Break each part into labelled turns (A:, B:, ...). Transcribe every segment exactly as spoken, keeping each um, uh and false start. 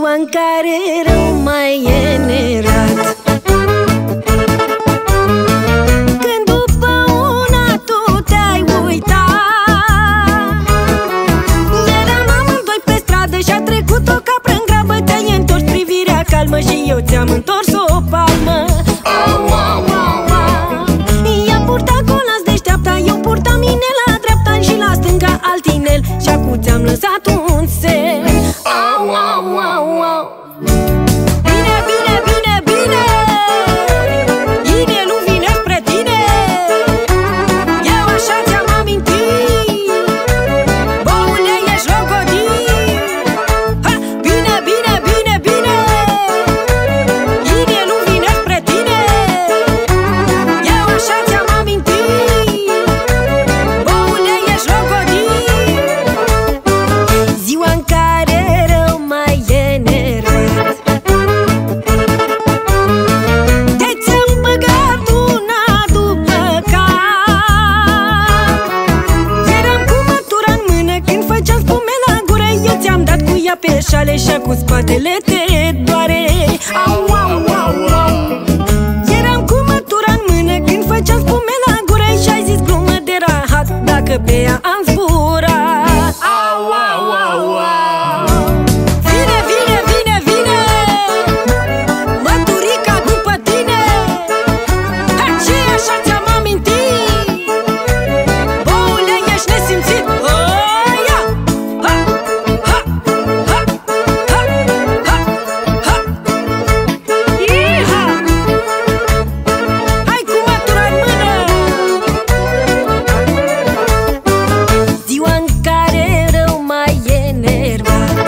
A: ziua în care rău mai e nerat, când după una tu te-ai uitat. Eram amândoi pe stradă și-a trecut o capră în grabă. Te-ai întors privirea calmă și eu ți-am întors o palmă. Au, au, au, au. Ea purta colas deșteapta, eu purtam inel la dreapta și la stânga altinel, și acu ți-am lăsat un semn. Au, au, au, au. Bine, bine, bine, bine, inelul vine spre tine. Eu așa ți-am amintit, boule, ești logodit. Ha! Bine, bine, bine, bine, inelul vine spre tine. Eu așa ți-am amintit, boule, ești logodit. Ziua în care rău mai e nerat, de ți-am băgat una după cap. Eram cu mătura în mână când făceam spume la gură. Eu ți-am dat cu ea pe șale și cu spatele te doare. Au, au, au, au. Eram cu mătura în mână când făceam spume la gură și-ai zis glumă de rahat dacă pe ea am zburat. Au, au, au, au. Vine, vine, vine, vine, măturica după tine. Ha, și așa ți-am amintit, boule, ești nesimțit. Oh, ia! Ha, ha, ha, ha, ha, ha. Iha! Hai cu mătura în mână. Ziua în care rău mai e nervat,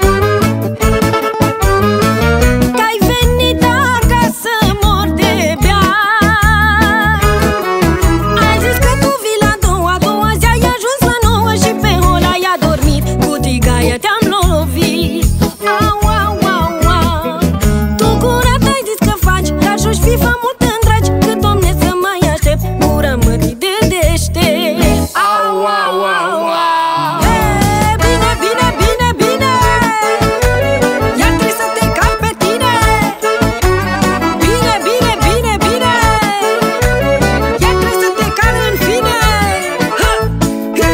A: că ai venit acasă mor de beat. Ai zis că tu vii la două, a doua zi ai ajuns la nouă și pe hol ai adormit, cu tigaia te-am lovit. Au, au, au, au. Tu curat ai zis că faci, dar și-o-și fifa mult îndragi, cât domne să mai aștept, gura mătii de deștept. Au, au, au, au. Hey, bine, bine, bine, bine, iar trebuie să te calc pe tine. Bine, bine, bine, bine, iar trebuie să te calc în fine. Ha! Ha!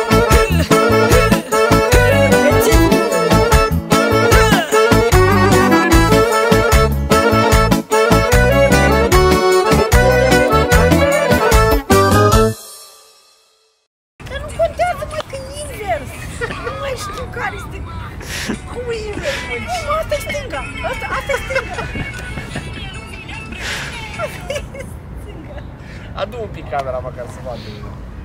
A: Dar nu contează, mă, că e invers. Nu mai știu care este. Cum e invers, mă? Nu, asta e stânga. Asta, asta e stânga. Asta e stânga.
B: Adu un pic camera măcar să vadă.